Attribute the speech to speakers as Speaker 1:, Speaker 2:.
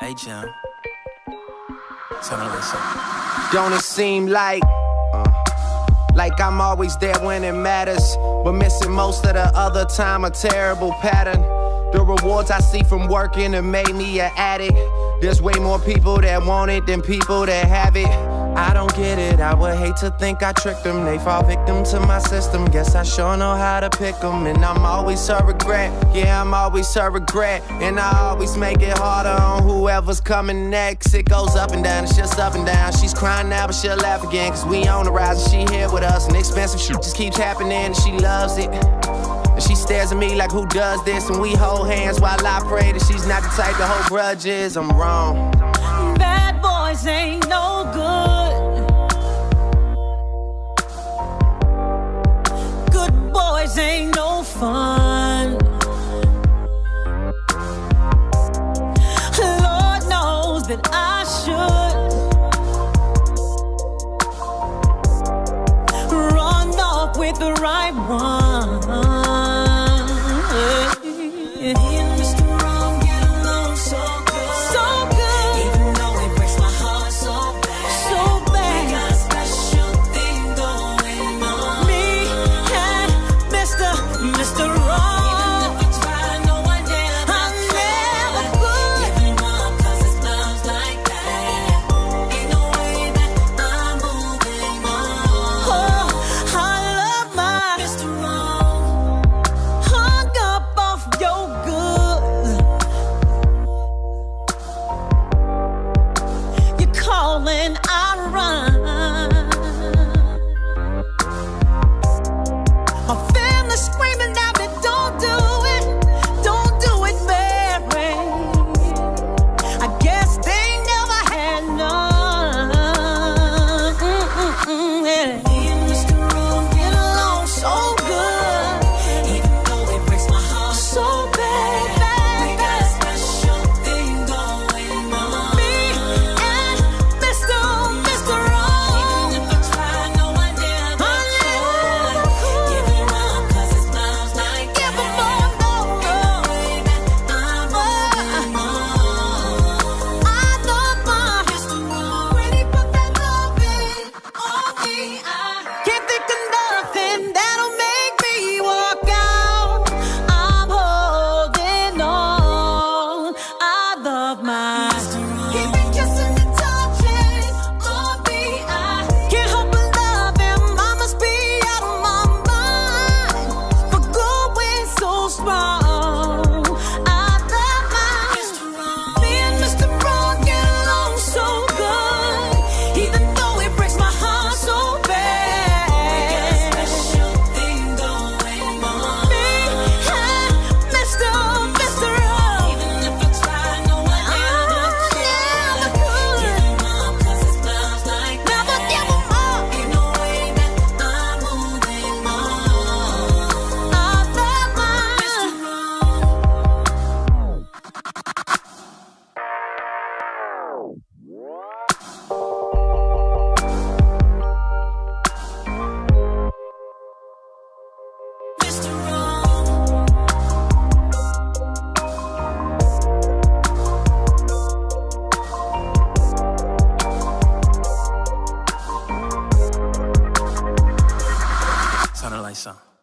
Speaker 1: Hey, Jim. Tell me what's up.
Speaker 2: Don't it seem like I'm always there when it matters, but missing most of the other time, a terrible pattern. The rewards I see from working have made me an addict. There's way more people that want it than people that have it. I don't get it, I would hate to think I tricked them. They fall victim to my system, guess I sure know how to pick them. And I'm always her regret, yeah, I'm always her regret. And I always make it harder on whoever's coming next. It goes up and down, it's just up and down. She's crying now, but she'll laugh again, cause we on the rise and she here with us. And expensive shit just keeps happening and she loves it. And she stares at me like, who does this? And we hold hands while I pray that she's not the type to hold grudges. I'm wrong.
Speaker 3: Bad boys ain't no good. Good boys ain't no fun. Lord knows that I should run off with the right one. And I run. My family screaming at me, don't do it, Mary. I guess they never had none. Yeah. Me and Mr. Wrong get along so good, even though it breaks my heart so bad.
Speaker 1: Sounded like something.